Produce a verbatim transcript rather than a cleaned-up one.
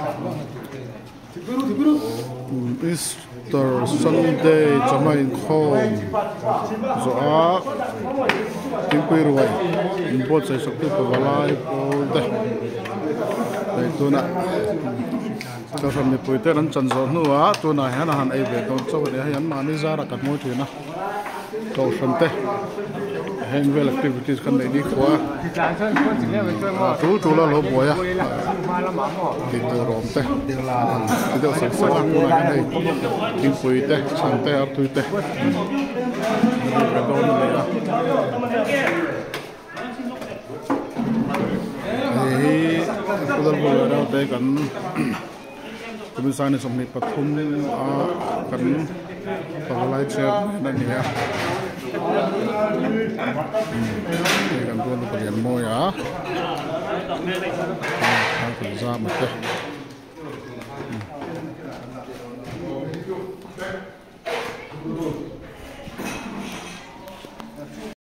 Easter Sunday chawhma Inkhawm zo a Thingpui ruai buatsaih Kohhran Pavalai Pawl te dei tuna Kohhran Pui te ran chan zo hnuah tuna hian a han ei ve ton chaw ne hian mani zara kan hmu thina Kohhran te Heng vel activities kan nei ni khwa tu tu la lo buaipuia ti tu rom te ti deu sa sa kan na kan nei Thingpui te chang te ar tu te ka dâwn le a hi kudal bol ra te kan kuma sa ni somni pathum a kan pavalai chair na ni a kan tuan ko yan mo ya kan za ma te